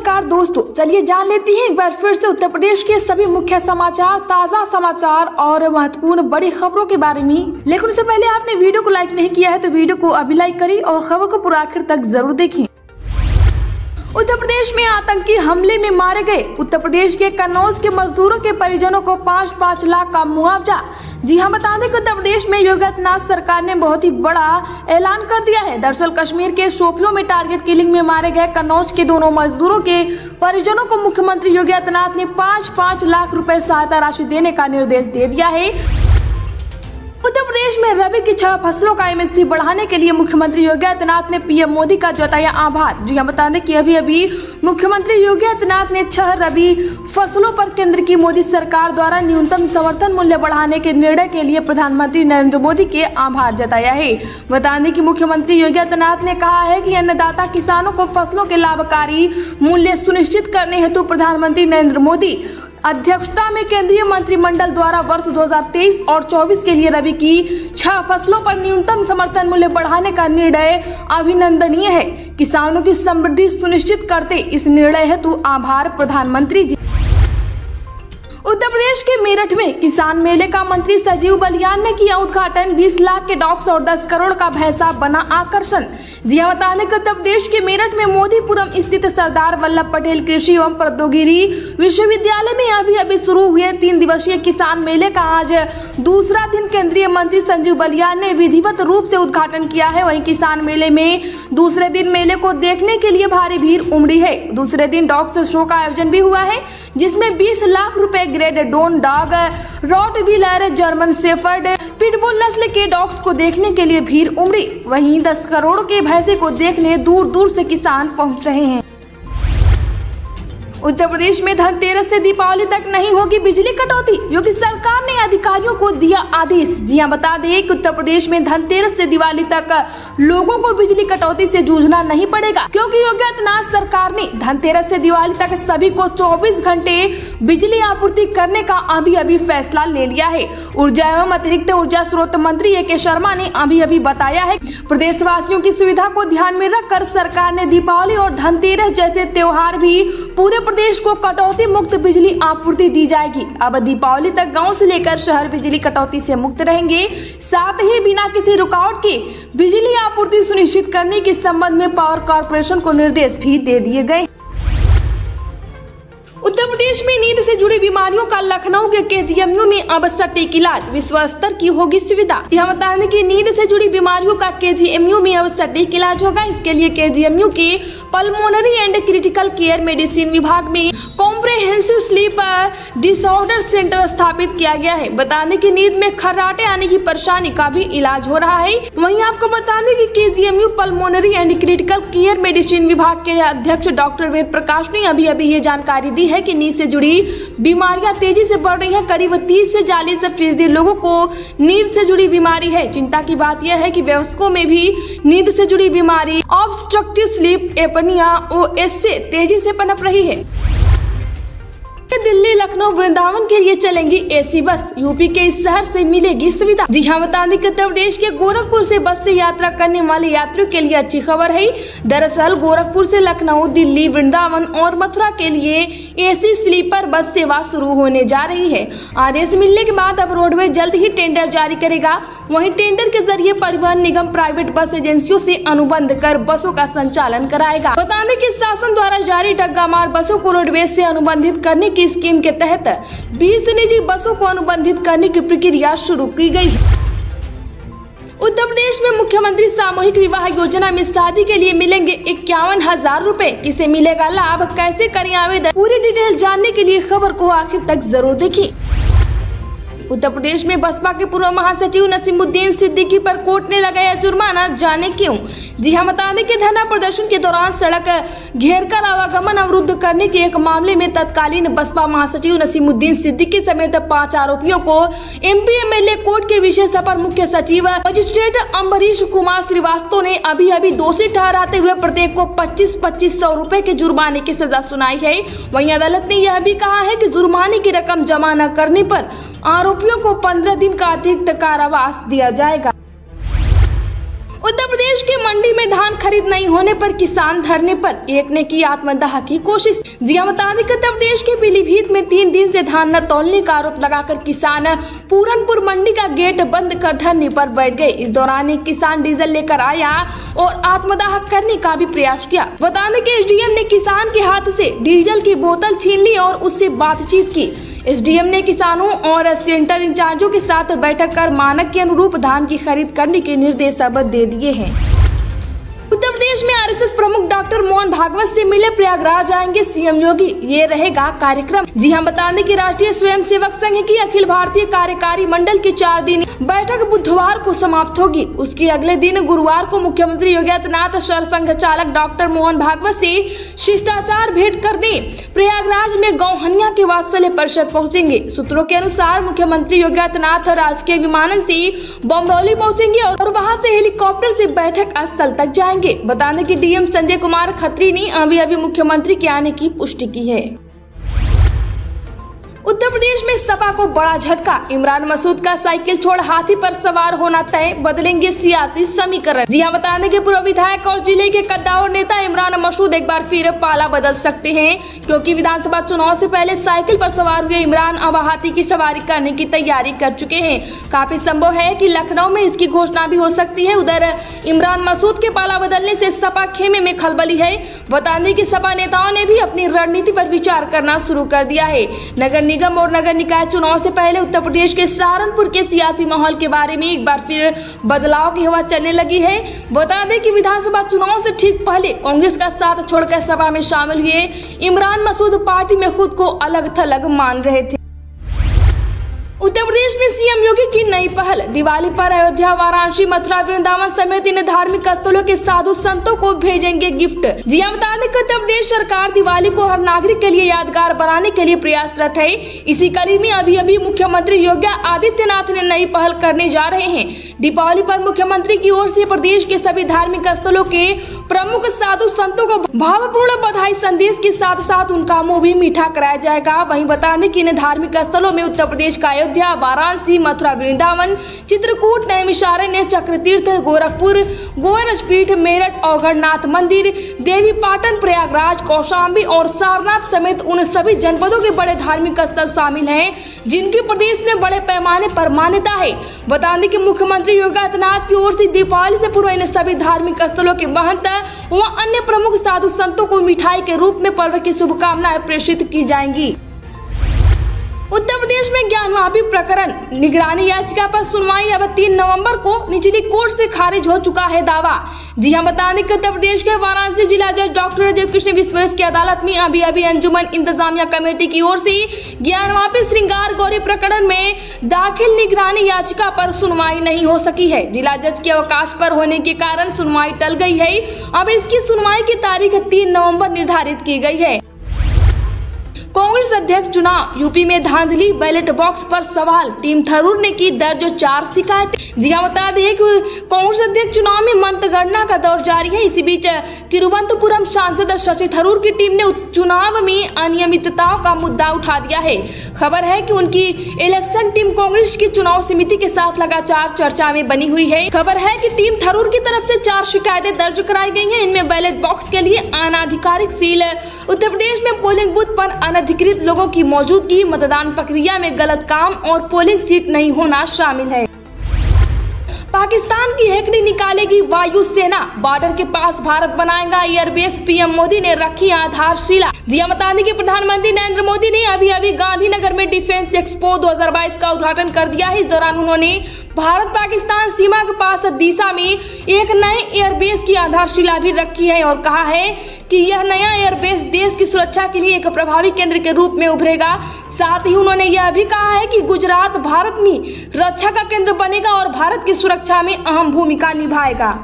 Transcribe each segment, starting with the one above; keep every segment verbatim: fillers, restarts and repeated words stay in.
नमस्कार दोस्तों, चलिए जान लेते हैं एक बार फिर से उत्तर प्रदेश के सभी मुख्य समाचार, ताजा समाचार और महत्वपूर्ण बड़ी खबरों के बारे में। लेकिन उससे पहले आपने वीडियो को लाइक नहीं किया है तो वीडियो को अभी लाइक करें और खबर को पूरा आखिर तक जरूर देखें। उत्तर प्रदेश में आतंकी हमले में मारे गए उत्तर प्रदेश के कन्नौज के मजदूरों के परिजनों को पाँच पाँच लाख का मुआवजा। जी हां, बता दें कि उत्तर प्रदेश में योगी आदित्यनाथ सरकार ने बहुत ही बड़ा ऐलान कर दिया है। दरअसल कश्मीर के शोपियों में टारगेट किलिंग में मारे गए कन्नौज के दोनों मजदूरों के परिजनों को मुख्यमंत्री योगी आदित्यनाथ ने पाँच पाँच लाख रुपए सहायता राशि देने का निर्देश दे दिया है। उत्तर प्रदेश में रबी की छह फसलों का एमएसपी बढ़ाने के लिए मुख्यमंत्री योगी आदित्यनाथ ने पीएम मोदी का जताया आभार। जी हां, बता दें कि अभी अभी मुख्यमंत्री योगी आदित्यनाथ ने छह रबी फसलों पर केंद्र की मोदी सरकार द्वारा न्यूनतम समर्थन मूल्य बढ़ाने के निर्णय के लिए प्रधानमंत्री नरेंद्र मोदी के आभार जताया है। बता दें कि मुख्यमंत्री योगी आदित्यनाथ ने कहा है कि अन्नदाता किसानों को फसलों के लाभकारी मूल्य सुनिश्चित करने हेतु प्रधानमंत्री नरेंद्र मोदी अध्यक्षता में केंद्रीय मंत्रिमंडल द्वारा वर्ष दो हज़ार तेईस और चौबीस के लिए रबी की छह फसलों पर न्यूनतम समर्थन मूल्य बढ़ाने का निर्णय अभिनंदनीय है। किसानों की समृद्धि सुनिश्चित करते इस निर्णय हेतु आभार प्रधानमंत्री जी। उत्तर प्रदेश के मेरठ में किसान मेले का मंत्री संजीव बलियान ने किया उद्घाटन। बीस लाख के डॉग्स और दस करोड़ का भैंसा बना आकर्षण। जी हां, बता दें कि उत्तर प्रदेश के मेरठ में मोदीपुरम स्थित सरदार वल्लभ पटेल कृषि एवं प्रौद्योगिकी विश्वविद्यालय में अभी अभी शुरू हुए तीन दिवसीय किसान मेले का आज दूसरा दिन केंद्रीय मंत्री संजीव बलियान ने विधिवत रूप से उद्घाटन किया है। वहीं किसान मेले में दूसरे दिन मेले को देखने के लिए भारी भीड़ उमड़ी है। दूसरे दिन डॉग्स शो का आयोजन भी हुआ है जिसमें बीस लाख रुपए Great Dane dog, rottweiler, German shepherd, pitbull नस्ल के डॉग्स को देखने के लिए भीड़ उमड़ी। वहीं दस करोड़ के भैंसे को देखने दूर दूर से किसान पहुंच रहे हैं। उत्तर प्रदेश में धनतेरस से दीपावली तक नहीं होगी बिजली कटौती, योगी सरकार ने अधिकारियों को दिया आदेश। जी हां, बता दें कि उत्तर प्रदेश में धनतेरस से दिवाली तक लोगों को बिजली कटौती से जूझना नहीं पड़ेगा, क्योंकि योगी आदित्यनाथ सरकार ने धनतेरस से दिवाली तक सभी को चौबीस घंटे बिजली आपूर्ति करने का अभी अभी फैसला ले लिया है। ऊर्जा एवं अतिरिक्त ऊर्जा स्रोत मंत्री ए के शर्मा ने अभी अभी बताया है प्रदेश वासियों की सुविधा को ध्यान में रखकर सरकार ने दीपावली और धनतेरस जैसे त्योहार भी पूरे प्रदेश को कटौती मुक्त बिजली आपूर्ति दी जाएगी। अब दीपावली तक गांव से लेकर शहर बिजली कटौती से मुक्त रहेंगे। साथ ही बिना किसी रुकावट के बिजली आपूर्ति सुनिश्चित करने के संबंध में पावर कॉर्पोरेशन को निर्देश भी दे दिए गए। उत्तर प्रदेश में नींद से जुड़ी बीमारियों का लखनऊ के केजीएमयू में अब सटीक इलाज, विश्व स्तर की होगी सुविधा। यह बता दें कि नींद से जुड़ी बीमारियों का केजीएमयू में अब सटीक इलाज होगा। इसके लिए केजीएमयू के pulmonary and critical care medicine विभाग में कॉम्प्रिहेंसिव स्लीप डिसऑर्डर सेंटर स्थापित किया गया है। बता दें कि नींद में खर्राटे आने की परेशानी का भी इलाज हो रहा है। वहीं आपको बता दें कि KGMU pulmonary and critical care medicine विभाग के अध्यक्ष डॉक्टर वेद प्रकाश ने अभी अभी ये जानकारी दी है कि नींद से जुड़ी बीमारियां तेजी से बढ़ रही हैं। करीब तीस से चालीस फीसदी लोगों को नींद से जुड़ी बीमारी है। चिंता की बात यह है कि वयस्कों में भी नींद से जुड़ी बीमारी ऑब्स्ट्रक्टिव स्लीप एपनिया ओएस से तेजी से पनप रही है। दिल्ली, लखनऊ, वृंदावन के लिए चलेंगी एसी बस, यूपी के इस शहर से मिलेगी सुविधा। जी हां, बता दें कि उत्तर प्रदेश के गोरखपुर से बस से यात्रा करने वाले यात्रियों के लिए अच्छी खबर है। दरअसल गोरखपुर से लखनऊ, दिल्ली, वृंदावन और मथुरा के लिए एसी स्लीपर बस सेवा शुरू होने जा रही है। आदेश मिलने के बाद अब रोडवेज जल्द ही टेंडर जारी करेगा। वहीं टेंडर के जरिए परिवहन निगम प्राइवेट बस एजेंसियों से अनुबंध कर बसों का संचालन कराएगा। बता दें कि शासन द्वारा जारी डग्गामार बसों को रोडवेज से अनुबंधित करने की स्कीम के तहत बीस निजी बसों को अनुबंधित करने की प्रक्रिया शुरू की गई। उत्तर प्रदेश में मुख्यमंत्री सामूहिक विवाह योजना में शादी के लिए मिलेंगे इक्यावन हजार रूपए। किसे मिलेगा लाभ, कैसे करें आवेदन, पूरी डिटेल जानने के लिए खबर को आखिर तक जरूर देखें। उत्तर प्रदेश में बसपा के पूर्व महासचिव नसीमुद्दीन सिद्दीकी पर कोर्ट ने लगाया जुर्माना, जाने क्यों। जी हां, बता दें कि धरना प्रदर्शन के दौरान सड़क घेरकर आवागमन अवरुद्ध करने के एक मामले में तत्कालीन बसपा महासचिव नसीमुद्दीन सिद्दीकी समेत पांच आरोपियों को एमपी एमएलए कोर्ट के विशेष अपर मुख्य सचिव मजिस्ट्रेट अम्बरीश कुमार श्रीवास्तव ने अभी अभी दोषी ठहराते हुए प्रत्येक को पच्चीस पच्चीस सौ रूपए के जुर्माने की सजा सुनाई है। वहीं अदालत ने यह भी कहा है कि जुर्माने की रकम जमा न करने पर आरोपियों को पंद्रह दिन का अतिरिक्त कारावास दिया जाएगा। उत्तर प्रदेश के मंडी में धान खरीद नहीं होने पर किसान धरने पर, एक ने की आत्मदाह की कोशिश। जी हां, बता दें कि उत्तर प्रदेश के पीलीभीत में तीन दिन से धान न तौलने का आरोप लगाकर किसान पूरनपुर मंडी का गेट बंद कर धरने पर बैठ गए। इस दौरान एक किसान डीजल लेकर आया और आत्मदाह करने का भी प्रयास किया। बता दें कि एसडीएम ने किसान के हाथ से डीजल की बोतल छीन ली और उससे बातचीत की। एसडीएम ने किसानों और सेंटर इंचार्जों के साथ बैठक कर मानक के अनुरूप धान की खरीद करने के निर्देश अब दे दिए हैं। उत्तर प्रदेश में आरएसएस प्रमुख डॉक्टर मोहन भागवत से मिले प्रयागराज आएंगे सीएम योगी, ये रहेगा कार्यक्रम। जी हां, बता दें कि राष्ट्रीय स्वयंसेवक संघ की अखिल भारतीय कार्यकारी मंडल की चार दिन बैठक बुधवार को समाप्त होगी। उसके अगले दिन गुरुवार को मुख्यमंत्री योगी आदित्यनाथ सरसंघ चालक डॉक्टर मोहन भागवत से शिष्टाचार भेंट करने प्रयागराज में गौहनिया के वात्सल्य परिषद पहुँचेंगे। सूत्रों के अनुसार मुख्यमंत्री योगी आदित्यनाथ राजकीय विमानन से बमरौली पहुँचेंगे और वहाँ से हेलीकॉप्टर से बैठक स्थल तक जाएंगे। बता दें कि डीएम संजय कुमार खत्री ने अभी अभी मुख्यमंत्री के आने की पुष्टि की है। उत्तर प्रदेश में सपा को बड़ा झटका, इमरान मसूद का साइकिल छोड़ हाथी पर सवार होना तय, बदलेंगे सियासी समीकरण। जी हां, बता दें कि पूर्व विधायक और जिले के कद्दावर नेता इमरान मसूद एक बार फिर पाला बदल सकते हैं, क्योंकि विधानसभा चुनाव से पहले साइकिल पर सवार हुए इमरान अब हाथी की सवारी करने की तैयारी कर चुके हैं। काफी संभव है कि लखनऊ में इसकी घोषणा भी हो सकती है। उधर इमरान मसूद के पाला बदलने से सपा खेमे में खलबली है। बता दें कि सपा नेताओं ने भी अपनी रणनीति पर विचार करना शुरू कर दिया है। नगर निगम और नगर निकाय चुनाव से पहले उत्तर प्रदेश के सहारनपुर के सियासी माहौल के बारे में एक बार फिर बदलाव की हवा चलने लगी है। बता दें कि विधानसभा चुनाव से ठीक पहले कांग्रेस का साथ छोड़कर सपा में शामिल हुए इमरान मसूद पार्टी में खुद को अलग थलग मान रहे थे। उत्तर प्रदेश में सीएम योगी की नई पहल, दिवाली पर अयोध्या, वाराणसी, मथुरा, वृंदावन समेत इन धार्मिक स्थलों के साधु संतों को भेजेंगे गिफ्ट। जी हां, बता दें कि उत्तर प्रदेश सरकार दिवाली को हर नागरिक के लिए यादगार बनाने के लिए प्रयासरत है। इसी कड़ी में अभी अभी मुख्यमंत्री योगी आदित्यनाथ ने नई पहल करने जा रहे हैं। दीपावली पर मुख्यमंत्री की ओर से प्रदेश के सभी धार्मिक स्थलों के प्रमुख साधु संतों को भावपूर्ण बधाई संदेश के साथ साथ उनका मुंह भी मीठा कराया जाएगा। वहीं बता दें कि इन धार्मिक स्थलों में उत्तर प्रदेश का अयोध्या, वाराणसी, मथुरा, वृंदावन, चित्रकूट, नैमिषारण्य, चक्रतीर्थ, गोरखपुर, गोरक्षपीठ, मेरठ, औगढ़नाथ मंदिर, देवी पाटन, प्रयागराज, कौशाम्बी और सारनाथ समेत उन सभी जनपदों के बड़े धार्मिक स्थल शामिल हैं जिनकी प्रदेश में बड़े पैमाने पर मान्यता है। बता दें कि मुख्यमंत्री योगी आदित्यनाथ की ओर से दीपावली से पूर्व इन सभी धार्मिक स्थलों के महंत व अन्य प्रमुख साधु संतों को मिठाई के रूप में पर्व की शुभकामनाएं प्रेषित की जाएंगी। उत्तर प्रदेश में ज्ञानवापी प्रकरण निगरानी याचिका पर सुनवाई अब तीन नवंबर को निचली कोर्ट से खारिज हो चुका है दावा। जी हां, बता दें कि उत्तर प्रदेश के वाराणसी जिला जज डॉक्टर अजय कृष्ण विश्वेश की अदालत में अभी अभी अंजुमन इंतजामिया कमेटी की ओर से ज्ञानवापी श्रृंगार गौरी प्रकरण में दाखिल निगरानी याचिका पर सुनवाई नहीं हो सकी है। जिला जज के अवकाश पर होने के कारण सुनवाई टल गई है। अब इसकी सुनवाई की तारीख तीन नवम्बर निर्धारित की गई है। कांग्रेस अध्यक्ष चुनाव, यूपी में धांधली, बैलेट बॉक्स पर सवाल, टीम थरूर ने की दर्ज चार शिकायतें। जी हां, बता दें कि कांग्रेस अध्यक्ष चुनाव में मतगणना का दौर जारी है। इसी बीच तिरुवनंतपुरम सांसद शशि थरूर की टीम ने चुनाव में अनियमितताओं का मुद्दा उठा दिया है। खबर है कि उनकी इलेक्शन टीम कांग्रेस की चुनाव समिति के साथ लगातार चर्चा में बनी हुई है। खबर है कि टीम थरूर की तरफ से चार शिकायतें दर्ज कराई गई हैं। इनमें बैलेट बॉक्स के लिए अनाधिकारिक सील, उत्तर प्रदेश में पोलिंग बूथ पर अनधिकृत लोगों की मौजूदगी, मतदान प्रक्रिया में गलत काम और पोलिंग सीट नहीं होना शामिल है। पाकिस्तान की हेकड़ी निकालेगी वायुसेना, बॉर्डर के पास भारत बनाएगा एयरबेस, पीएम मोदी ने रखी आधारशिला। जी हां, बता दें कि प्रधानमंत्री नरेंद्र मोदी ने अभी अभी गांधीनगर में डिफेंस एक्सपो दो हज़ार बाईस का उद्घाटन कर दिया है। इस दौरान उन्होंने भारत पाकिस्तान सीमा के पास दिशा में एक नए एयरबेस की आधारशिला भी रखी है और कहा है कि यह नया एयरबेस देश की सुरक्षा के लिए एक प्रभावी केंद्र के रूप में उभरेगा। साथ ही उन्होंने यह भी कहा है कि गुजरात भारत में रक्षा का केंद्र बनेगा और भारत की सुरक्षा में अहम भूमिका निभाएगा।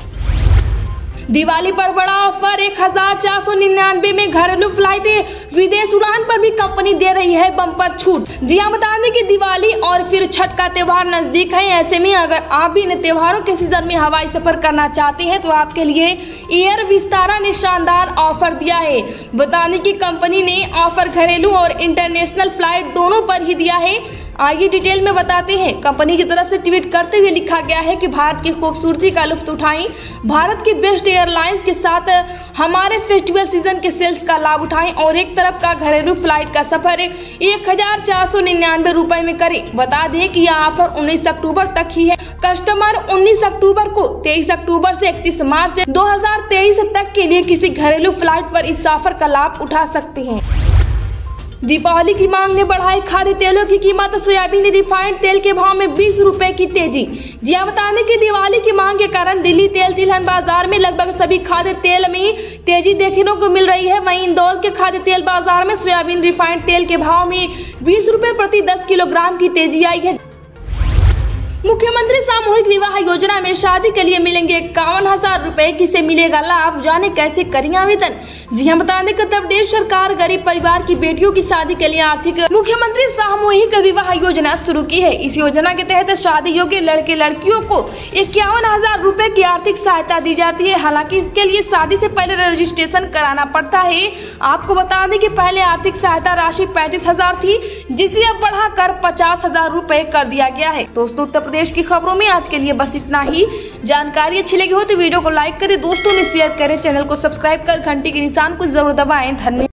दिवाली पर बड़ा ऑफर, एक हजार चार सौ निन्यानवे में घरेलू फ्लाइट, विदेश उड़ान पर भी कंपनी दे रही है बम्पर छूट। जी हां, बता दें कि दिवाली और फिर छठ का त्योहार नजदीक है। ऐसे में अगर आप भी इन त्योहारों के सीजन में हवाई सफर करना चाहते हैं तो आपके लिए एयर विस्तारा ने शानदार ऑफर दिया है। बता दें कि कंपनी ने ऑफर घरेलू और इंटरनेशनल फ्लाइट दोनों पर ही दिया है। आइए डिटेल में बताते हैं। कंपनी की तरफ से ट्वीट करते हुए लिखा गया है कि भारत की खूबसूरती का लुत्फ उठाएं, भारत की बेस्ट एयरलाइंस के साथ हमारे फेस्टिवल सीजन के सेल्स का लाभ उठाएं और एक तरफ का घरेलू फ्लाइट का सफर एक हजार चार सौ निन्यानवे रुपए में करें। बता दें कि यह ऑफर उन्नीस अक्टूबर तक ही है। कस्टमर उन्नीस अक्टूबर को तेईस अक्टूबर से इकतीस मार्च दो हजार तेईस तक के लिए किसी घरेलू फ्लाइट पर इस ऑफर का लाभ उठा सकते हैं। दीपावली की मांग ने बढ़ाई खाद्य तेलों की कीमत, सोयाबीन रिफाइंड तेल के भाव में बीस रुपए की तेजी। जी बता दें कि दिवाली की मांग के कारण दिल्ली तेल तिलहन बाजार में लगभग सभी खाद्य तेल में तेजी देखने को मिल रही है। वहीं इंदौर के खाद्य तेल बाजार में सोयाबीन रिफाइंड तेल के भाव में बीस रुपए प्रति दस किलोग्राम की तेजी आई है। मुख्यमंत्री सामूहिक विवाह योजना में शादी के लिए मिलेंगे इक्यावन हजार रूपए, किसे मिलेगा लाभ, जाने कैसे करेंगे आवेदन। जी हम बता दें कि उत्तर प्रदेश सरकार गरीब परिवार की बेटियों की शादी के लिए आर्थिक मुख्यमंत्री सामूहिक विवाह योजना शुरू की है। इस योजना के तहत शादी योग्य लड़के लड़कियों को इक्यावन हजार रूपए की आर्थिक सहायता दी जाती है। हालांकि इसके लिए शादी से पहले रजिस्ट्रेशन कराना पड़ता है। आपको बता दें कि पहले आर्थिक सहायता राशि पैंतीस हजार थी, जिसे अब बढ़ाकर पचास हजार रूपए कर दिया गया है। दोस्तों उत्तर प्रदेश की खबरों में आज के लिए बस इतना ही। जानकारी अच्छी लगी हो तो वीडियो को लाइक करें, दोस्तों में शेयर करें, चैनल को सब्सक्राइब कर घंटी के निशान को जरूर दबाएं। धन्यवाद।